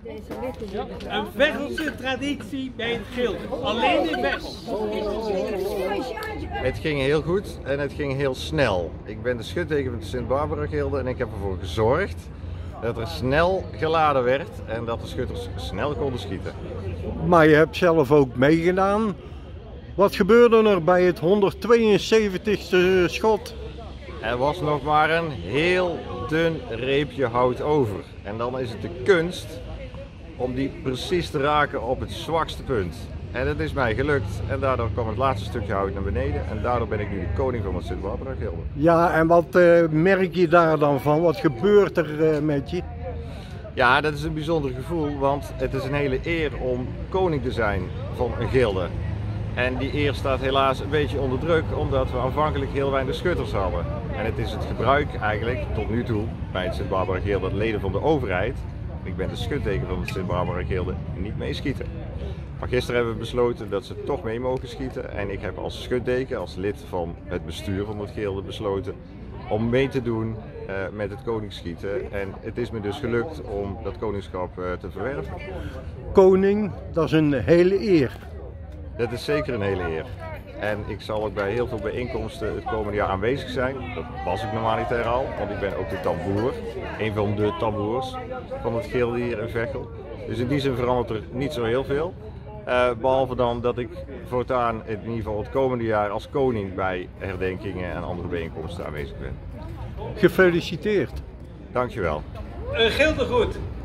Een Veghelse traditie bij het gilden. Alleen in Veghel. Het ging heel goed en het ging heel snel. Ik ben de schutdeken van de Sint-Barbara-gilde en ik heb ervoor gezorgd dat er snel geladen werd en dat de schutters snel konden schieten. Maar je hebt zelf ook meegedaan. Wat gebeurde er bij het 172e schot? Er was nog maar een heel dun reepje hout over. En dan is het de kunst om die precies te raken op het zwakste punt. En dat is mij gelukt en daardoor kwam het laatste stukje hout naar beneden en daardoor ben ik nu de koning van het Sint-Barbara-gilde. Ja, en wat merk je daar dan van? Wat gebeurt er met je? Ja, dat is een bijzonder gevoel, want het is een hele eer om koning te zijn van een gilde. En die eer staat helaas een beetje onder druk, omdat we aanvankelijk heel weinig schutters hadden. En het is het gebruik eigenlijk tot nu toe bij het Sint-Barbara-gilde dat leden van de overheid, ik ben de schutdeken van het Sint-Barbara-gilde, niet meeschieten. Maar gisteren hebben we besloten dat ze toch mee mogen schieten en ik heb als schutdeken, als lid van het bestuur van het gilde besloten om mee te doen met het koningsschieten. En het is me dus gelukt om dat koningschap te verwerven. Koning, dat is een hele eer. Dat is zeker een hele eer. En ik zal ook bij heel veel bijeenkomsten het komende jaar aanwezig zijn. Dat was ik normaliter al, want ik ben ook de tamboer. Een van de tamboers van het gilde hier in Veghel. Dus in die zin verandert er niet zo heel veel. Behalve dan dat ik voortaan in ieder geval het komende jaar als koning bij herdenkingen en andere bijeenkomsten aanwezig ben. Gefeliciteerd. Dankjewel. Een gildegoed.